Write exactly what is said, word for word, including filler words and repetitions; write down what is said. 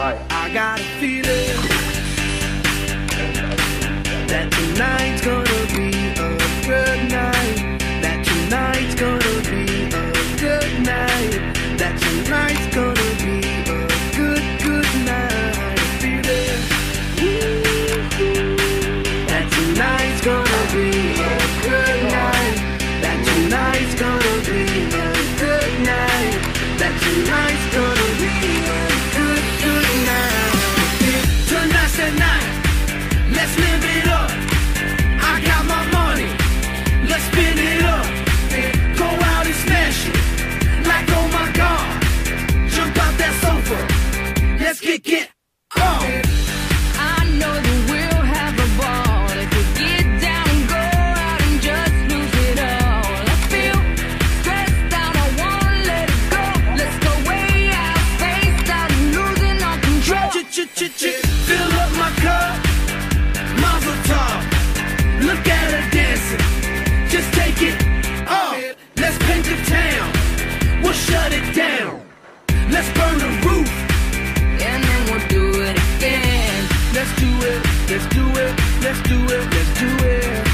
Vai. I got a feeling that tonight's gonna be a good night. That tonight's gonna be a good night. That tonight's gonna be a good, good night. I feel it. That tonight's gonna be a good night. That tonight's gonna be a good night. That tonight's gonna be a good, good night. Tonight's the night. Let's live it up. I got my money. Let's spin it up. Go out and smash it. Like oh my God. Jump out that sofa. Let's get get on. I know that we'll have a ball if we get down and go out and just lose it all. I feel stressed out, I wanna let it go. Let's go way out, spaced out, and losing all control. Ch-ch-ch-ch, fill up my cup. Mazel tov. Look at her dancing. Just take it off. Let's paint the town. We'll shut it down. Let's burn the roof. And then we'll do it again. Let's do it. Let's do it. Let's do it. Let's do it.